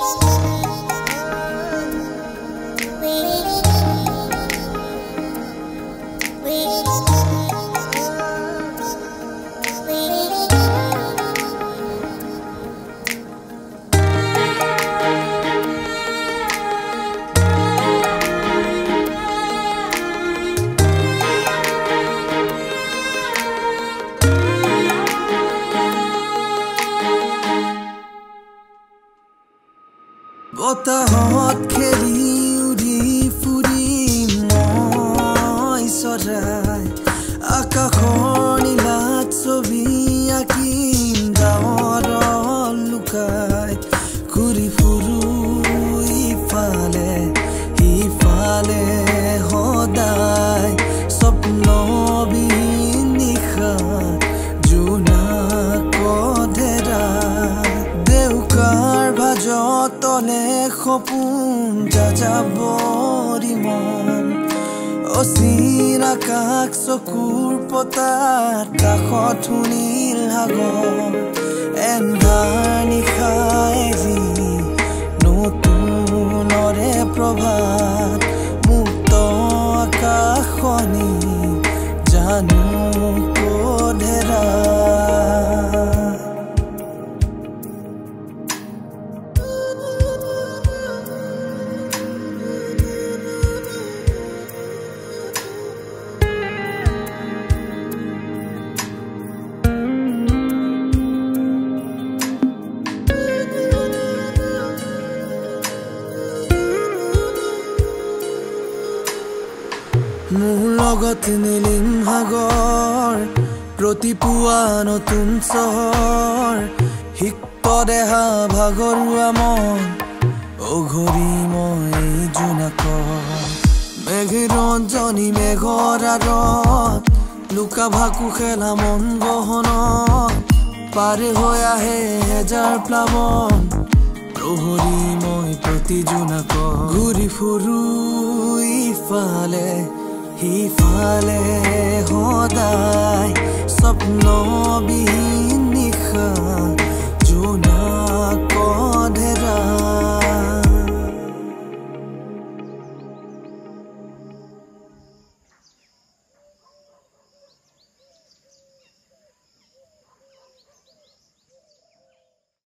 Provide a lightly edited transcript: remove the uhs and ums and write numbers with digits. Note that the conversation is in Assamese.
বতাহত খেলি উৰি ফুৰি মই চৰাই আকাশৰ নীলাত ছবি আঁকিম ডাৱৰত লুকাই ঘূৰি ফুৰো ইফালে সিফালে সদায় স্বপ্নবিহীন নিশা জোনাক ধেৰা দেউকাৰ ভাজতলে সপোন যাযাবৰী মন অচিন আকাশ চকুৰ পতাত কাষত শুনিল সাগৰ এন্ধাৰ নিশাই যি নতুনৰে প্ৰভাত মুক্ত আকাশনি জানো কধেৰা মোৰ লগত নীলিম সাগৰ প্ৰতিপুৱা নতুন চহৰ সিক্ত দেহা ভাগৰুৱা মন অঘৰী মই জোনাকৰ মেঘৰঞ্জনী মেঘৰ আঁৰত লুকা ভাকু খেলা মন গহনত পাৰে হৈ আহে হেজাৰ প্লাৱন প্ৰহৰী মই প্ৰতি জোনাকৰ ঘূৰি ফুৰো ইফালে সিফালে সদায় স্বপ্নবিহীন নিশা